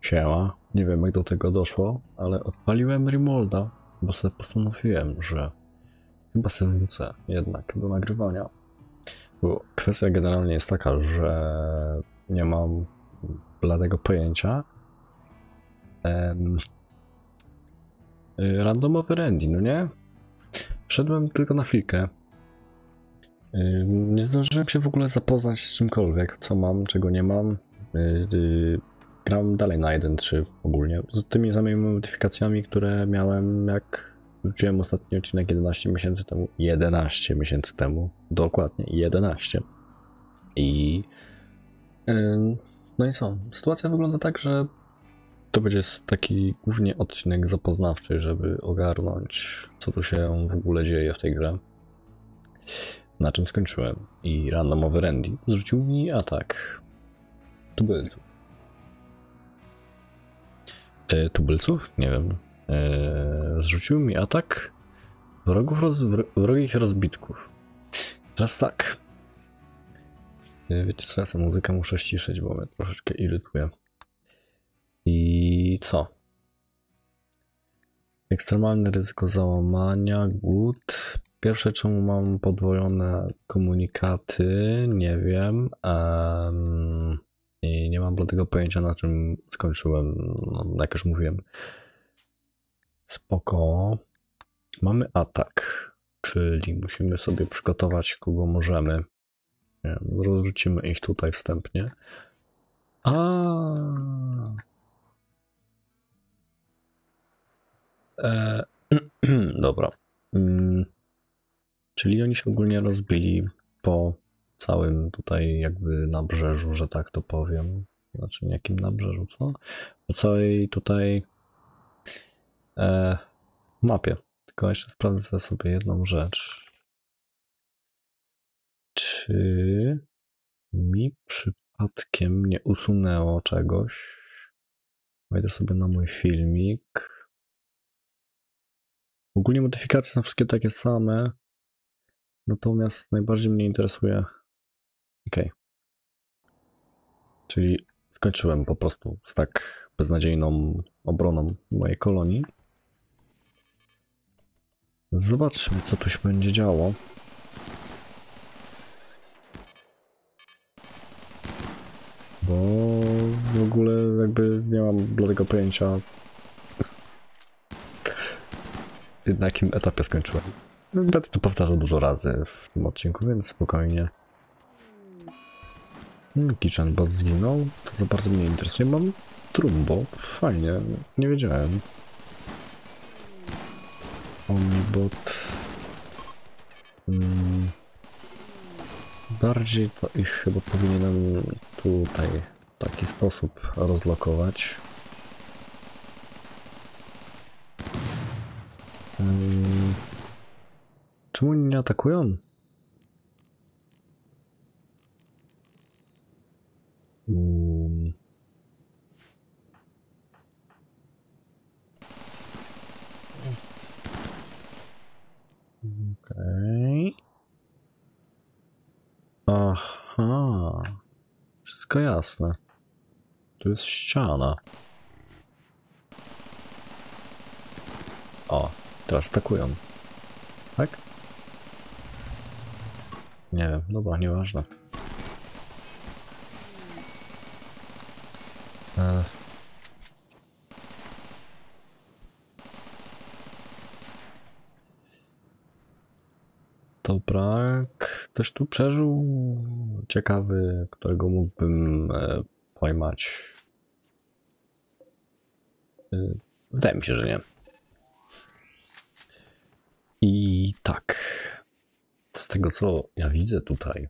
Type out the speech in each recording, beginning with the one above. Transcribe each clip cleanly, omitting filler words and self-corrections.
Siema. Nie wiem jak do tego doszło, ale odpaliłem Remolda, bo sobie postanowiłem, że chyba sobie wrócę jednak do nagrywania. Bo kwestia generalnie jest taka, że nie mam bladego pojęcia. Randomowy Randy, no nie? Wszedłem tylko na chwilkę. Nie zdążyłem się w ogóle zapoznać z czymkolwiek, co mam, czego nie mam. Gram dalej na 1.3 ogólnie, z tymi samymi modyfikacjami, które miałem jak wróciłem ostatni odcinek 11 miesięcy temu. 11 miesięcy temu, dokładnie 11. I no i co? Sytuacja wygląda tak, że to będzie taki głównie odcinek zapoznawczy, żeby ogarnąć, co tu się w ogóle dzieje w tej grze. Na czym skończyłem. I randomowy Randy zrzucił mi atak tubylców. Tubylców? Nie wiem. Zrzucił mi atak wrogich rozbitków. Teraz tak. Wiecie co, ja tę muzykę muszę ściszyć, bo mnie troszeczkę irytuje. I co? Ekstremalne ryzyko załamania, głód. Pierwsze, czemu mam podwojone komunikaty, nie wiem. I nie mam bladego pojęcia, na czym skończyłem, no, jak już mówiłem. Spoko. Mamy atak, czyli musimy sobie przygotować, kogo możemy. Nie wiem, rozrzucimy ich tutaj wstępnie. Dobra. Czyli oni się ogólnie rozbili po całym tutaj jakby nabrzeżu, że tak to powiem. Znaczy jakim nabrzeżu, co? Po całej tutaj mapie. Tylko jeszcze sprawdzę sobie jedną rzecz. Czy mi przypadkiem nie usunęło czegoś? Wejdę sobie na mój filmik. Ogólnie modyfikacje są wszystkie takie same. Natomiast najbardziej mnie interesuje... Okej. Czyli skończyłem po prostu z tak beznadziejną obroną mojej kolonii. Zobaczmy, co tu się będzie działo. Bo w ogóle jakby nie mam bladego pojęcia, na jakim etapie skończyłem. Będę to powtarzał dużo razy w tym odcinku, więc spokojnie. Kitchen bot zginął. To za bardzo mnie interesuje. Mam Trumbo. Fajnie. Nie wiedziałem. Omnibot. Bardziej to ich chyba powinienem tutaj w taki sposób rozlokować. Czemu oni nie atakują? Okej. Aha. Wszystko jasne. Tu jest ściana. O, teraz atakują. Tak? Nie wiem, dobra, nieważne. Dobra, ktoś tu przeżył? Ciekawy, którego mógłbym pojmać. Wydaje mi się, że nie. I tak, z tego co ja widzę tutaj,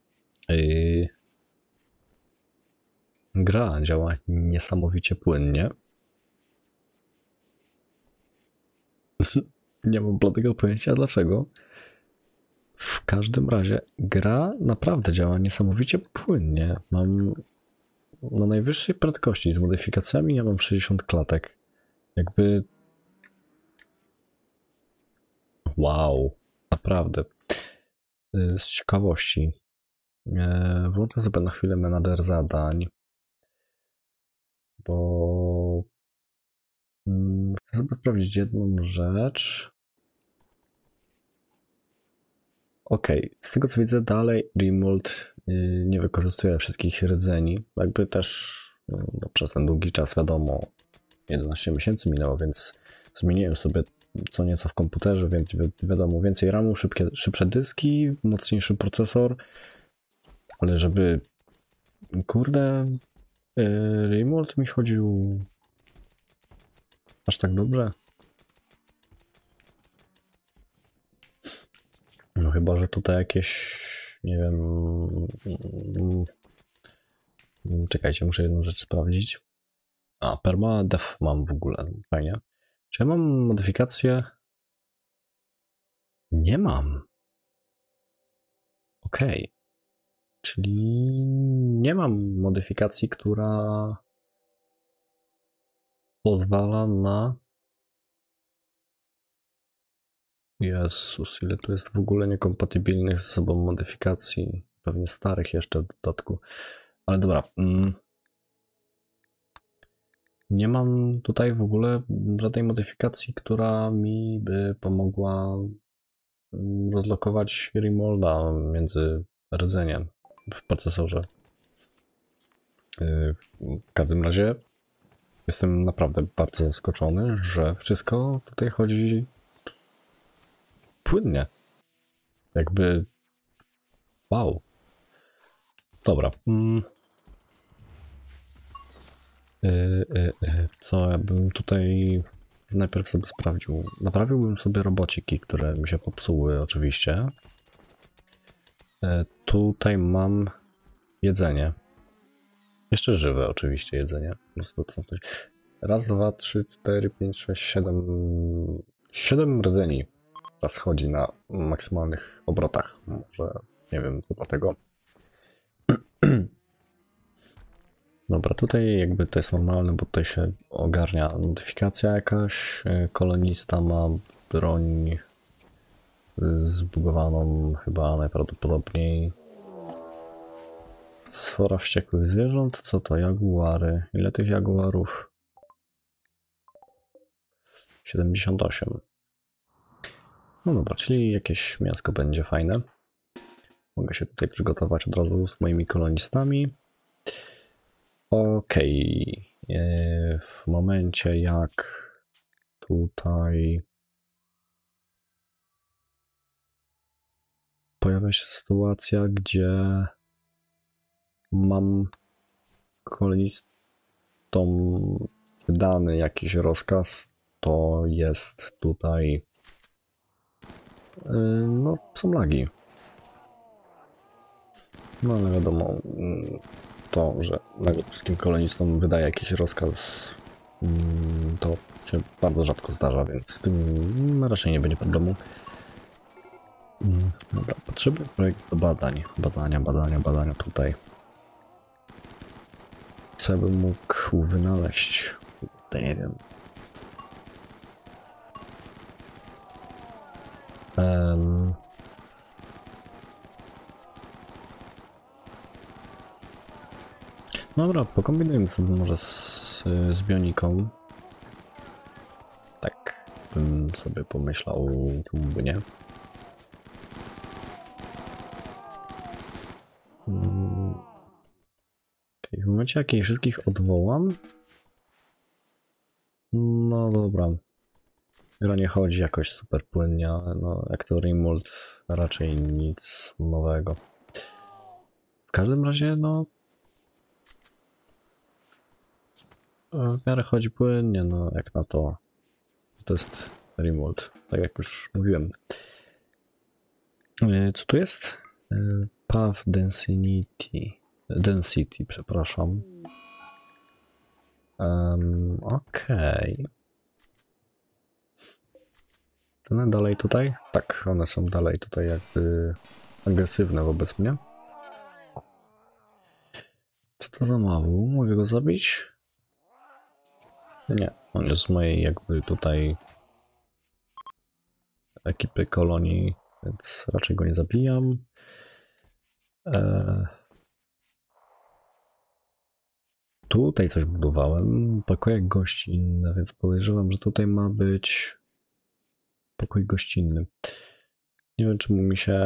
gra działa niesamowicie płynnie. Nie mam bladego pojęcia dlaczego. W każdym razie gra naprawdę działa niesamowicie płynnie. Mam na najwyższej prędkości z modyfikacjami, ja mam 60 klatek. Jakby... Wow, naprawdę. Z ciekawości. Włączę sobie na chwilę menadżer zadań. Bo sobie sprawdzić jedną rzecz. Okej, z tego co widzę dalej Rimworld nie wykorzystuje wszystkich rdzeni. Jakby też no, przez ten długi czas wiadomo 11 miesięcy minęło, więc zmieniłem sobie co nieco w komputerze, więc wiadomo więcej RAMu, szybsze dyski, mocniejszy procesor. Ale żeby kurde Rimworld mi chodził aż tak dobrze. No chyba, że tutaj jakieś, nie wiem, czekajcie, muszę jedną rzecz sprawdzić. A, permadeath mam w ogóle, fajnie. Czy ja mam modyfikację? Nie mam. Okej. Czyli nie mam modyfikacji, która pozwala na... Jezus, ile tu jest w ogóle niekompatybilnych ze sobą modyfikacji. Pewnie starych jeszcze w dodatku. Ale dobra. Nie mam tutaj w ogóle żadnej modyfikacji, która mi by pomogła rozlokować Rimworlda między rdzeniem w procesorze. W każdym razie jestem naprawdę bardzo zaskoczony, że wszystko tutaj chodzi płynnie. Jakby wow. Dobra. Co ja bym tutaj najpierw sobie sprawdził? Naprawiłbym sobie robociki, które mi się popsuły oczywiście. Tutaj mam jedzenie. Jeszcze żywe oczywiście jedzenie. Raz, dwa, trzy, cztery, pięć, sześć, siedem. 7 rdzeni teraz chodzi na maksymalnych obrotach. Może nie wiem, co dlatego. Dobra, tutaj jakby to jest normalne, bo tutaj się ogarnia notyfikacja jakaś. Kolonista ma broń zbugowaną chyba najprawdopodobniej. Sfora wściekłych zwierząt. Co to? Jaguary. Ile tych jaguarów? 78. No dobra, czyli jakieś miasto będzie fajne. Mogę się tutaj przygotować od razu z moimi kolonistami. Okej. W momencie jak tutaj pojawia się sytuacja, gdzie mam kolonistom wydany jakiś rozkaz, to jest tutaj no są lagi. No ale wiadomo to, że nagle wszystkim kolonistom wydaje jakiś rozkaz, to się bardzo rzadko zdarza, więc z tym raczej nie będzie problemu. Dobra, potrzebuję projekt do badań. Badania tutaj. Co bym mógł wynaleźć? To nie wiem. Dobra, pokombinujmy sobie może z bioniką. Tak bym sobie pomyślał, czemu by nie. Okay, w momencie jak jej wszystkich odwołam, no dobra, gra nie chodzi jakoś super płynnie, no jak to Rimworld raczej nic nowego. W każdym razie no w miarę chodzi płynnie, no jak na to, to jest Rimworld, tak jak już mówiłem. Co tu jest? Path Density, przepraszam. Okej. One dalej tutaj? Tak, one są dalej tutaj jakby agresywne wobec mnie. Co to za mawu? Mogę go zabić? Nie, on jest z mojej jakby tutaj ekipy kolonii, więc raczej go nie zabijam. tutaj coś budowałem, pokoje gościnne, więc podejrzewam, że tutaj ma być pokój gościnny. Nie wiem, czemu mi się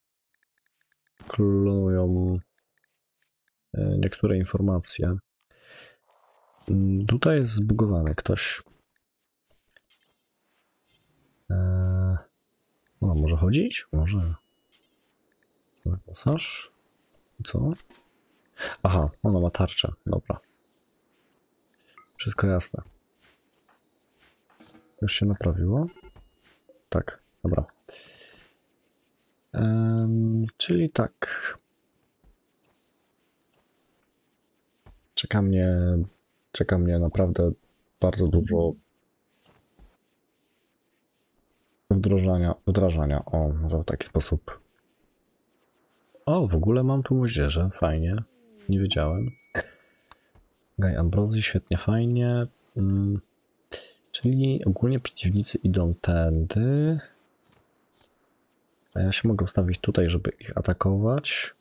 klonują niektóre informacje. Tutaj jest zbugowany ktoś. No, może chodzić? Może. Masaż? Co? Aha, ona ma tarczę. Dobra. Wszystko jasne. Już się naprawiło? Tak, dobra. Czyli tak. Czeka mnie naprawdę bardzo dużo wdrażania. O, może w taki sposób. O, w ogóle mam tu moździerze. Fajnie. Nie wiedziałem. Guy Ambrosi, świetnie, fajnie. Czyli ogólnie przeciwnicy idą tędy. A ja się mogę ustawić tutaj, żeby ich atakować.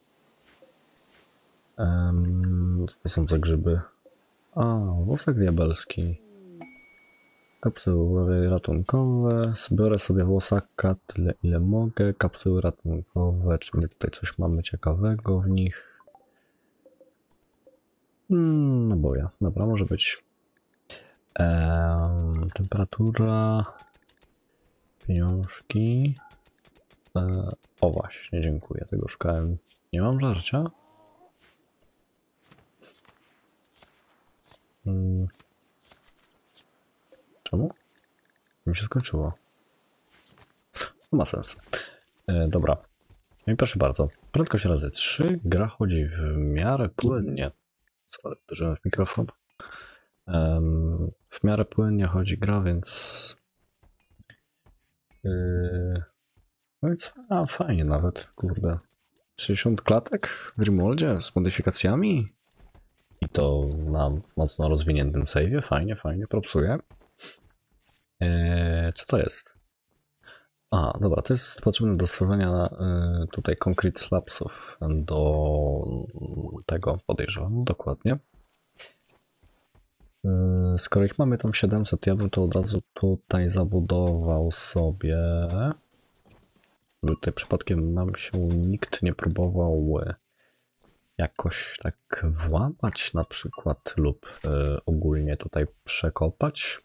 Co to są za grzyby? A, włosek diabelski. Kapsuły ratunkowe. Zbiorę sobie włosaka tyle ile mogę. Kapsuły ratunkowe. Czy my tutaj coś mamy ciekawego w nich? No boja. Dobra, może być. Temperatura. Pieniążki. O właśnie, dziękuję. Tego szukałem. Nie mam żarcia? Czemu? Mi się skończyło. To ma sens. Dobra. No i proszę bardzo. Prędkość razy 3. Gra chodzi w miarę płynnie. Sorry, uderzyłem w mikrofon. W miarę płynnie chodzi gra, więc... No więc fajnie nawet, kurde. 60 klatek w Grimwaldzie z modyfikacjami. I to na mocno rozwiniętym save'ie. Fajnie, fajnie, propsuję. Co to jest? A, dobra, to jest potrzebne do stworzenia tutaj concrete slabsów do tego, podejrzewam, dokładnie. Skoro ich mamy tam 700, ja bym to od razu tutaj zabudował sobie. Tutaj przypadkiem nam się nikt nie próbował jakoś tak włamać na przykład lub ogólnie tutaj przekopać.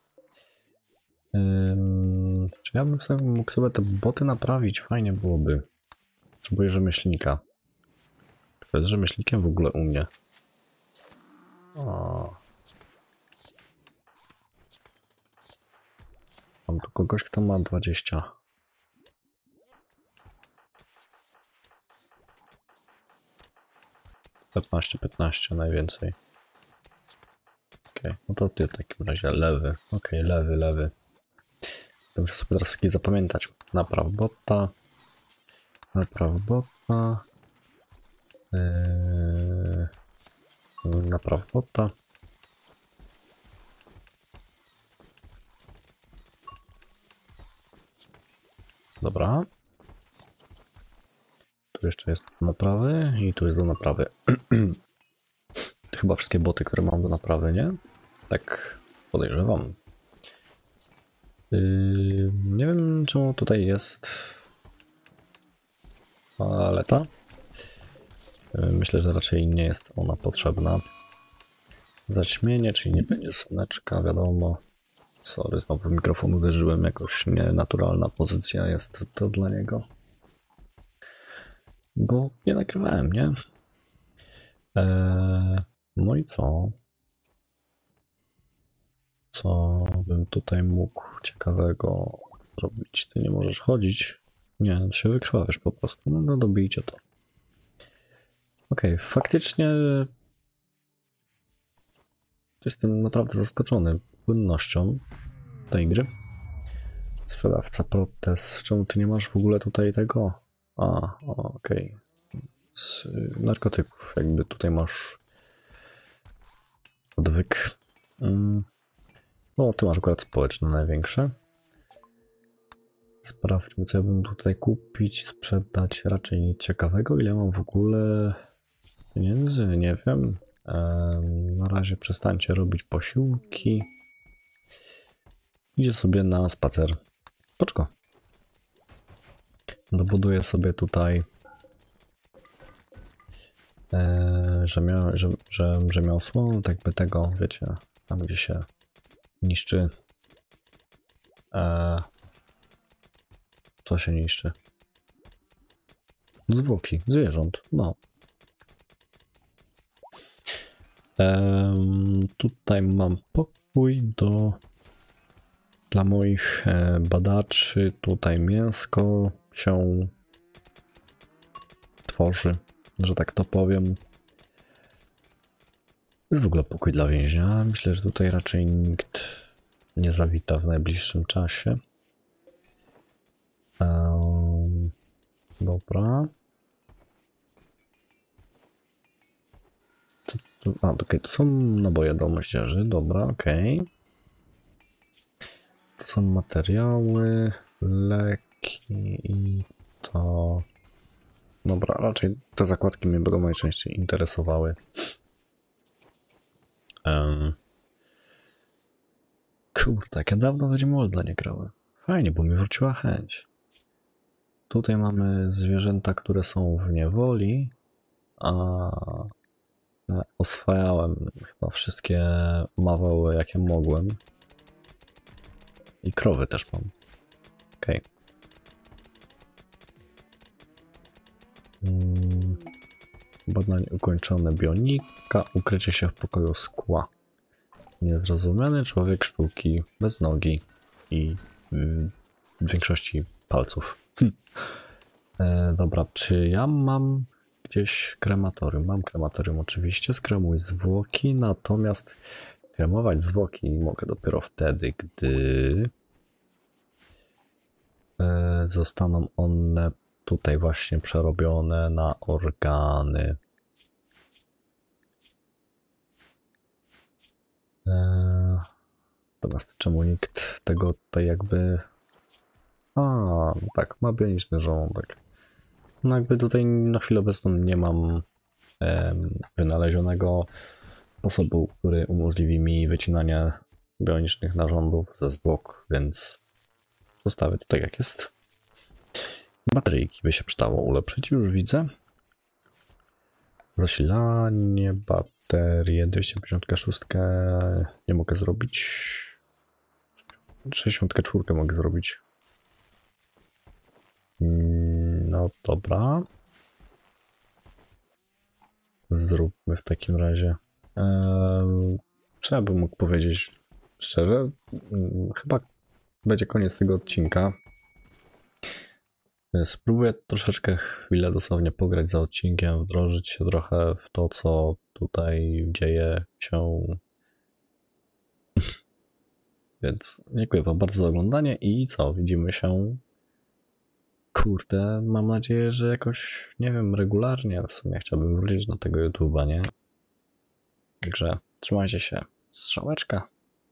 Czy ja bym sobie mógł sobie te boty naprawić? Fajnie byłoby. Potrzebuję rzemieślnika. Kto jest rzemieślnikiem w ogóle u mnie? O. Mam tu kogoś, kto ma 20. Petnaście, 15 najwięcej. Okej, no to ty w takim razie lewy. Okej, lewy. Muszę sobie teraz wszystkie zapamiętać. Napraw bota. Napraw bota. Napraw bota. Dobra. Tu jeszcze jest do naprawy i tu jest do naprawy. To chyba wszystkie boty, które mam do naprawy, nie? Tak podejrzewam. Nie wiem, czemu tutaj jest paleta. Myślę, że raczej nie jest ona potrzebna. Zaćmienie, czyli nie będzie słoneczka, wiadomo. Sorry, znowu w mikrofon uderzyłem, jakoś nienaturalna pozycja jest to dla niego. Bo nie nagrywałem, nie? No i co? Co bym tutaj mógł ciekawego zrobić? Ty nie możesz chodzić. Nie, się wykrwawisz po prostu. No dobijcie to. Okej, faktycznie jestem naprawdę zaskoczony płynnością tej gry. Sprzedawca protez. Czemu ty nie masz w ogóle tutaj tego? Okej. Z narkotyków. Jakby tutaj masz odwyk. O, ty masz akurat społeczne największe. Sprawdźmy, co ja bym tutaj kupić, sprzedać. Raczej nic ciekawego. Ile mam w ogóle pieniędzy? Nie wiem. Na razie przestańcie robić posiłki. Idzie sobie na spacer. Poczko. Dobuduję sobie tutaj, rzemiosło, tak by tego, wiecie, tam gdzie się niszczy. Co się niszczy? Zwłoki zwierząt, no. Tutaj mam pokój dla moich badaczy. Tutaj mięsko się tworzy, że tak to powiem. Jest w ogóle pokój dla więźnia. Myślę, że tutaj raczej nikt nie zawita w najbliższym czasie. Dobra. Okej, to są naboje do moździerzy, dobra, okej. To są materiały, leki i to... Dobra, raczej te zakładki mnie będą najczęściej interesowały. Kurde, jak ja dawno w Rimworlda nie grałem. Fajnie, bo mi wróciła chęć. Tutaj mamy zwierzęta, które są w niewoli, a oswajałem chyba wszystkie mawały, jakie mogłem. I krowy też mam. Okej. Badanie ukończone, bionika, ukrycie się w pokoju skła. Niezrozumiany człowiek sztuki, bez nogi i w większości palców. Dobra, czy ja mam gdzieś krematorium? Mam krematorium oczywiście, skremuj zwłoki, natomiast kremować zwłoki mogę dopiero wtedy, gdy zostaną one tutaj właśnie przerobione na organy. Natomiast czemu nikt tego tutaj jakby... no tak, ma bioniczny żołądek. No jakby tutaj na chwilę obecną nie mam wynalezionego sposobu, który umożliwi mi wycinanie bionicznych narządów ze zwłok, więc zostawię to tak jak jest. Bateryjki by się przydało ulepszyć, już widzę. Zasilanie, baterie, 256 nie mogę zrobić. 64 mogę zrobić. No dobra. Zróbmy w takim razie. Co ja bym mógł powiedzieć szczerze? Chyba będzie koniec tego odcinka. Spróbuję troszeczkę chwilę dosłownie pograć za odcinkiem, wdrożyć się trochę w to, co tutaj dzieje się. Więc dziękuję wam bardzo za oglądanie i co? Widzimy się. Kurde, mam nadzieję, że jakoś, nie wiem, regularnie. W sumie chciałbym wrócić do tego YouTube'a, nie? Także trzymajcie się. Strzałeczka.